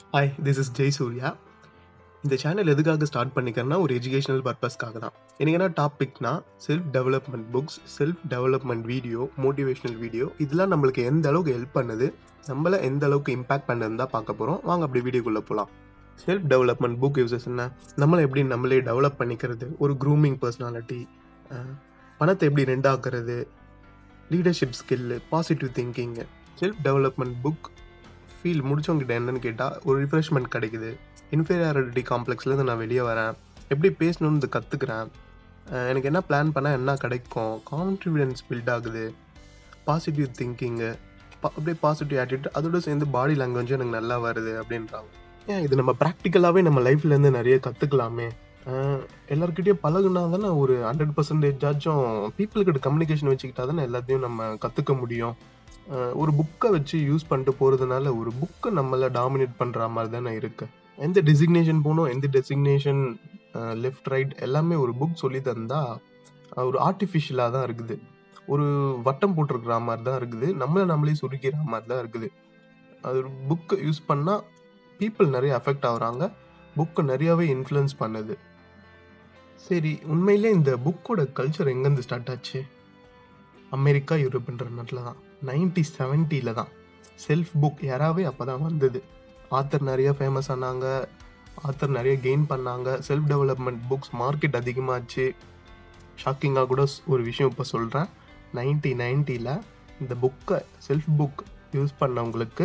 Hi, this is Jayasuriya. இந்த channel எதுக்காக start பண்ணிக்கிறேன்னா, ஒரு எஜுகேஷனல் பர்பஸ்க்காக தான். எனக்கு என்ன டாபிக்னா, self development books, self development video, motivational video இதெல்லாம் நம்மளுக்கு எந்த அளவுக்கு ஹெல்ப் பண்ணுது, நம்மள எந்த அளவுக்கு இம்பாக்ட் பண்ணுதுன்னு தான் பார்க்க போகிறோம். வாங்க அப்படி வீடியோக்குள்ளே போகலாம். செல்ஃப் டெவலப்மெண்ட் புக் யூசஸ் என்ன, நம்மளை எப்படி நம்மளே டெவலப் பண்ணிக்கிறது, ஒரு க்ரூமிங் பர்சனாலிட்டி, பணத்தை எப்படி ரெண்டாக்குறது, leadership skill, positive thinking. Self development book feel முடிச்சவங்ககிட்ட என்னன்னு கேட்டால் ஒரு ரிஃப்ரெஷ்மெண்ட் கிடைக்குது. இன்ஃபீரியாரிட்டி காம்ப்ளெக்ஸ்லேருந்து நான் வெளியே வரேன், எப்படி பேசணுன்னு கற்றுக்குறேன், எனக்கு என்ன பிளான் பண்ணால் என்ன கிடைக்கும், கான்ஃபிடென்ஸ் பில்ட் ஆகுது, பாசிட்டிவ் திங்கிங்கு, அப்படியே பாசிட்டிவ் ஆட்டிடியூட், அதோடு சேர்ந்து பாடி லாங்குவேஜும் எனக்கு நல்லா வருது அப்படின்றாங்க. ஏன் இது நம்ம ப்ராக்டிக்கலாகவே நம்ம லைஃப்லேருந்து நிறைய கற்றுக்கலாமே. எல்லாருக்கிட்டையும் பழகுனா தானே ஒரு 100% பீப்புள்கிட்ட கம்யூனிகேஷன் வச்சுக்கிட்டா தானே எல்லாத்தையும் நம்ம கற்றுக்க முடியும். ஒரு புக்கை வச்சு யூஸ் பண்ணிட்டு போகிறதுனால ஒரு புக்கை நம்மளை டாமினேட் பண்ணுற மாதிரி தானே இருக்குது. எந்த டெசிக்னேஷன் போகணும், எந்த டெசிக்னேஷன் லெஃப்ட் ரைட் எல்லாமே ஒரு புக் சொல்லி தந்தா ஒரு ஆர்டிஃபிஷியலாக தான் இருக்குது. ஒரு வட்டம் போட்டிருக்கிற மாதிரி தான் இருக்குது, நம்மளே சுருக்கிற மாதிரி தான் இருக்குது. அது ஒரு புக்கை யூஸ் பண்ணால் பீப்புள் நிறைய அஃபெக்ட் ஆகுறாங்க, புக்கு நிறையாவே இன்ஃப்ளூயன்ஸ் பண்ணுது. சரி, உண்மையிலே இந்த புக்கோட கல்ச்சர் எங்கேருந்து ஸ்டார்ட் ஆச்சு? அமெரிக்கா, யூரோப்ன்ற நாட்டில் தான். 1970 தான் செல்ஃப் புக் யாராவே அப்போ தான் வந்தது. ஆத்தர் நிறைய ஃபேமஸ் ஆனாங்க, ஆத்தர் நிறைய கெயின் பண்ணாங்க, செல்ஃப் டெவலப்மெண்ட் புக்ஸ் மார்க்கெட் அதிகமாச்சு. ஷாக்கிங்காக கூட ஒரு விஷயம் இப்போ சொல்கிறேன். 1990 இந்த புக்கை செல்ஃப் புக் யூஸ் பண்ணவங்களுக்கு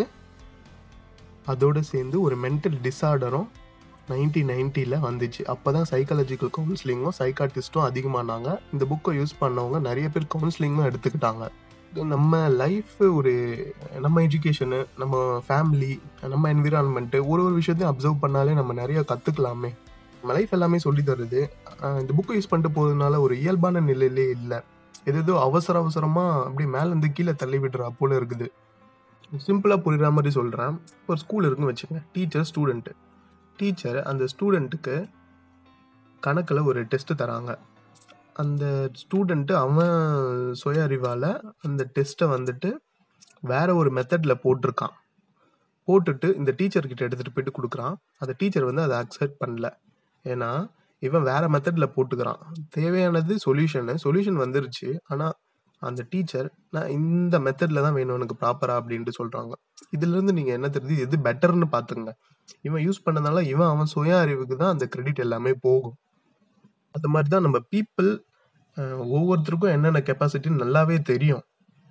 அதோடு சேர்ந்து ஒரு மென்டல் டிஸார்டரும் 1990 வந்துச்சு. அப்போ தான் சைக்காலஜிக்கல் கவுன்சிலிங்கும் சைக்காட்டிஸ்ட்டும் அதிகமானாங்க. இந்த புக்கை யூஸ் பண்ணவங்க நிறைய பேர் கவுன்சிலிங்கும் எடுத்துக்கிட்டாங்க. நம்ம லைஃப், ஒரு நம்ம எஜுகேஷனு, நம்ம ஃபேமிலி, நம்ம என்விரான்மெண்ட்டு, ஒரு விஷயத்தையும் அப்சர்வ் பண்ணாலே நம்ம நிறைய கற்றுக்கலாமே. நம்ம லைஃப் எல்லாமே சொல்லி தருது. இந்த புக்கை யூஸ் பண்ணிட்டு போகிறதுனால ஒரு இயல்பான நிலையிலே இல்லை, ஏதோ அவசரமாக அப்படியே மேலேருந்து கீழே தள்ளி விடுறா போல இருக்குது. சிம்பிளாக புரிகிற மாதிரி சொல்கிறேன். இப்போ ஒரு ஸ்கூல் இருக்குன்னு வச்சுக்கோங்க, டீச்சர் ஸ்டூடெண்ட்டு. டீச்சர் அந்த ஸ்டூடெண்ட்டுக்கு கணக்கில் ஒரு டெஸ்ட்டு தராங்க. அந்த ஸ்டூடெண்ட்டு அவன் சுய அறிவால் அந்த டெஸ்ட்டை வந்துட்டு வேற ஒரு மெத்தடில் போட்டுட்டு இந்த டீச்சர்கிட்ட எடுத்துகிட்டு போயிட்டு கொடுக்குறான். அந்த டீச்சர் வந்து அதை அக்செப்ட் பண்ணல. ஏன்னா இவன் வேற மெத்தடில் போட்டுக்கிறான். தேவையானது சொல்யூஷன் வந்துருச்சு, ஆனால் அந்த டீச்சர் நான் இந்த மெத்தடில் தான் வேணும் எனக்கு ப்ராப்பராக அப்படின்ட்டு சொல்கிறாங்க. இதுலேருந்து நீங்கள் என்ன தெரியுது, எது பெட்டர்னு பார்த்துங்க. இவன் யூஸ் பண்ணனால அவன் சுய அறிவுக்கு தான் அந்த கிரெடிட் எல்லாமே போகும். அது மாதிரி தான் நம்ம பீப்புள், ஒவ்வொருத்தருக்கும் என்னென்ன கெப்பாசிட்டின்னு நல்லாவே தெரியும்.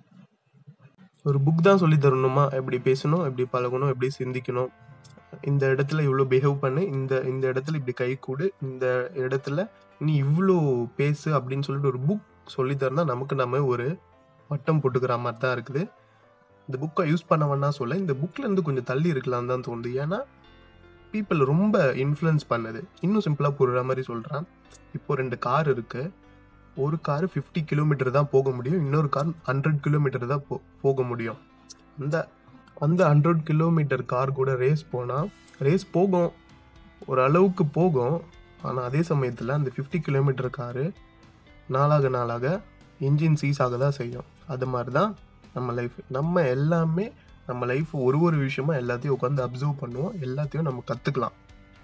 ஒரு புக் தான் சொல்லி தரணுமா, எப்படி பேசணும், எப்படி பழகணும், எப்படி சிந்திக்கணும், இந்த இடத்துல இவ்வளோ பிஹேவ் பண்ணு, இந்த இடத்துல இப்படி கை கூடு, இந்த இடத்துல நீ இவ்வளோ பேசு அப்படின்னு சொல்லிட்டு ஒரு புக் சொல்லி தரனா நமக்கு நம்ம ஒரு வட்டம் போட்டுக்கிற மாதிரி தான் இருக்குது. இந்த புக்கை யூஸ் பண்ண வேணா சொல்ல, இந்த புக்ல இருந்து கொஞ்சம் தள்ளி இருக்கலாம் தான் தோணுது. ஏன்னா பீப்புள் ரொம்ப இன்ஃப்ளூயன்ஸ் பண்ணுது. இன்னும் சிம்பிளாக புரிகிற மாதிரி சொல்கிறேன். இப்போ 2 கார் இருக்குது. ஒரு கார் 50 கிலோமீட்டர் தான் போக முடியும், இன்னொரு கார் 100 கிலோமீட்டர் தான் போக முடியும். அந்த 100 கிலோமீட்டர் கார் கூட ரேஸ் போகும், ஒரு அளவுக்கு போகும். ஆனால் அதே சமயத்தில் அந்த 50 கிலோமீட்டர் காரு நாளாக இன்ஜின் சீஸ் ஆக தான் செய்யும். அது மாதிரி தான் நம்ம லைஃப். நம்ம எல்லாமே நம்ம லைஃப் ஒரு விஷயமா எல்லாத்தையும் உட்காந்து அப்சர்வ் பண்ணுவோம், எல்லாத்தையும் நம்ம கற்றுக்கலாம்.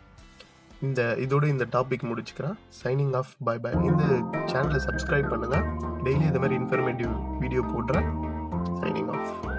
இதோட இந்த டாபிக் முடிச்சுக்கிறேன். Signing off, bye bye. இந்த சேனலை சப்ஸ்கிரைப் பண்ணுங்கள், டெய்லி இந்த மாதிரி இன்ஃபர்மேட்டிவ் வீடியோ போடுறேன். Signing of.